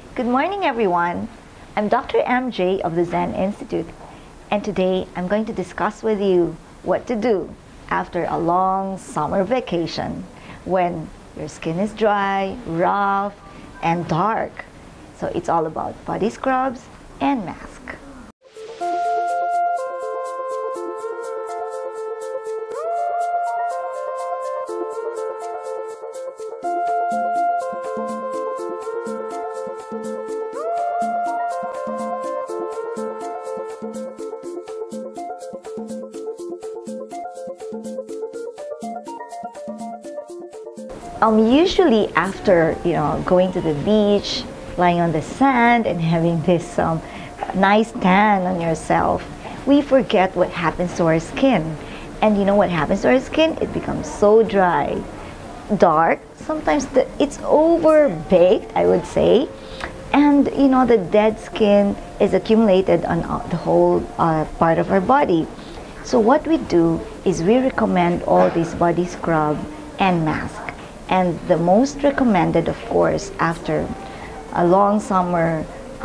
Good morning, everyone. I'm Dr. MJ of the Zen Institute, and today I'm going to discuss with you what to do after a long summer vacation when your skin is dry, rough, and dark. So it's all about body scrubs and mask. Usually after going to the beach, lying on the sand and having this nice tan on yourself, we forget what happens to our skin. And you know what happens to our skin? It becomes so dry, dark. Sometimes it's over-baked, I would say. And the dead skin is accumulated on the whole part of our body. So what we do is we recommend all these body scrub and mask. And the most recommended, of course, after a long summer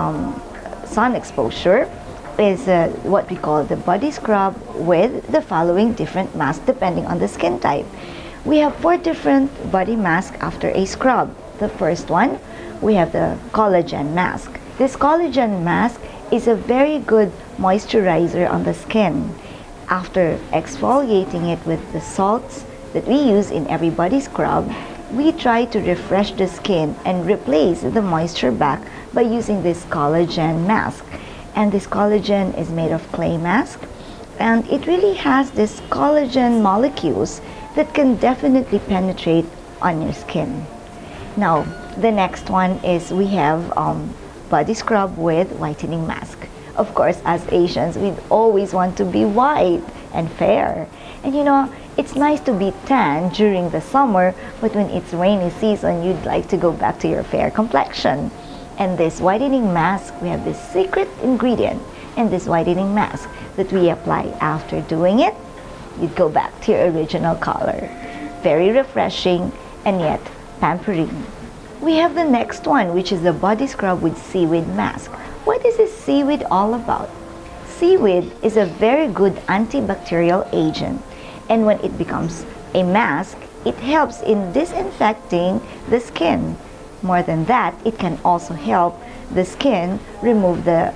sun exposure is what we call the body scrub with the following different masks depending on the skin type. We have 4 different body masks after a scrub. The first one, we have the collagen mask. This collagen mask is a very good moisturizer on the skin. After exfoliating it with the salts that we use in every body scrub, we try to refresh the skin and replace the moisture back by using this collagen mask. And this collagen is made of clay mask, and it really has this collagen molecules that can definitely penetrate on your skin. Now, the next one is we have body scrub with whitening mask. Of course, as Asians, we always want to be white and fair. And it's nice to be tan during the summer, but when it's rainy season, you'd like to go back to your fair complexion. And this whitening mask, we have this secret ingredient in this whitening mask that we apply after doing it. You'd go back to your original color. Very refreshing and yet pampering. We have the next one, which is the body scrub with seaweed mask. What is this seaweed all about? Seaweed is a very good antibacterial agent, and when it becomes a mask, it helps in disinfecting the skin. More than that, it can also help the skin remove the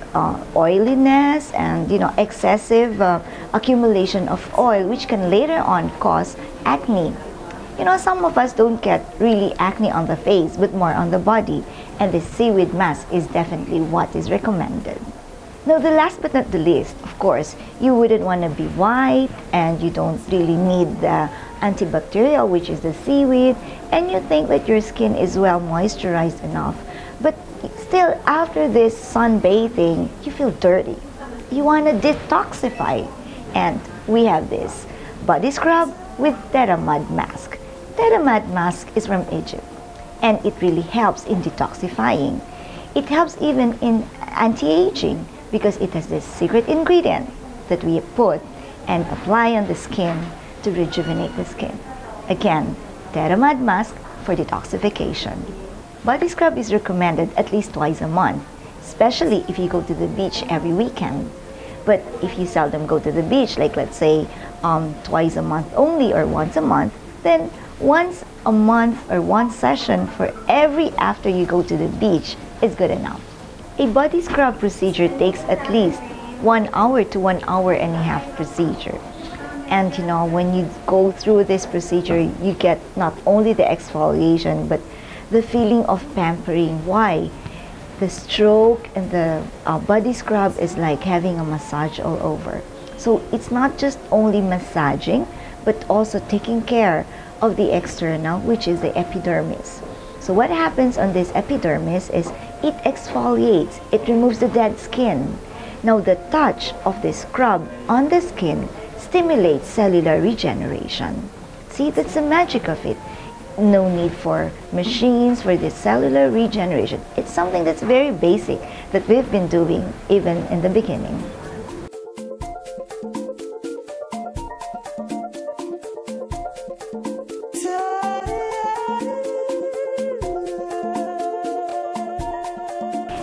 oiliness and excessive accumulation of oil, which can later on cause acne. Some of us don't get really acne on the face, but more on the body, and this seaweed mask is definitely what is recommended. Now, the last but not the least, of course, you wouldn't want to be white, and you don't really need the antibacterial, which is the seaweed, and you think that your skin is well moisturized enough. But still, after this sunbathing, you feel dirty. You want to detoxify. And we have this body scrub with Theramud mask. Theramud mask is from Egypt, and it really helps in detoxifying. It helps even in anti-aging, because it has this secret ingredient that we put and apply on the skin to rejuvenate the skin. Again, Theramud mask for detoxification. Body scrub is recommended at least twice a month, especially if you go to the beach every weekend. But if you seldom go to the beach, like let's say twice a month only or once a month, then once a month or one session for every after you go to the beach is good enough. A body scrub procedure takes at least 1 hour to 1 hour and a half procedure. And when you go through this procedure, you get not only the exfoliation, but the feeling of pampering. Why? The stroke and the body scrub is like having a massage all over. So it's not just only massaging, but also taking care of the external, which is the epidermis. So what happens on this epidermis is it exfoliates, it removes the dead skin. Now the touch of this scrub on the skin stimulates cellular regeneration. See, that's the magic of it. No need for machines for this cellular regeneration. It's something that's very basic that we've been doing even in the beginning.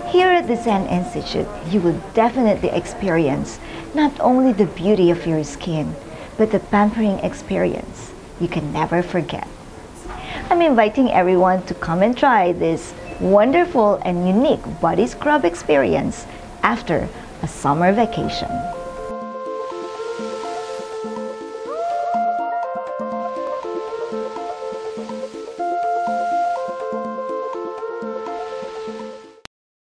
Here at the Zen Institute, you will definitely experience not only the beauty of your skin, but the pampering experience you can never forget. I'm inviting everyone to come and try this wonderful and unique body scrub experience after a summer vacation.